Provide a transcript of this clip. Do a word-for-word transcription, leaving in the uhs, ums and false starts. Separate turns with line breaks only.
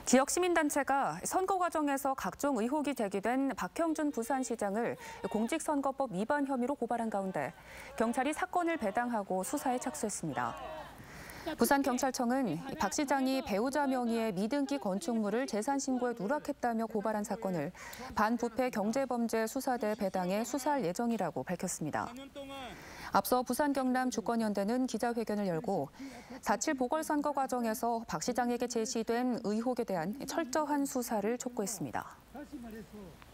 지역 시민단체가 선거 과정에서 각종 의혹이 제기된 박형준 부산시장을 공직선거법 위반 혐의로 고발한 가운데 경찰이 사건을 배당하고 수사에 착수했습니다. 부산경찰청은 박 시장이 배우자 명의의 미등기 건축물을 재산 신고에 누락했다며 고발한 사건을 반부패 경제범죄 수사대 배당해 수사할 예정이라고 밝혔습니다. 앞서 부산 경남 주권연대는 기자회견을 열고 사칠 보궐선거 과정에서 박 시장에게 제시된 의혹에 대한 철저한 수사를 촉구했습니다.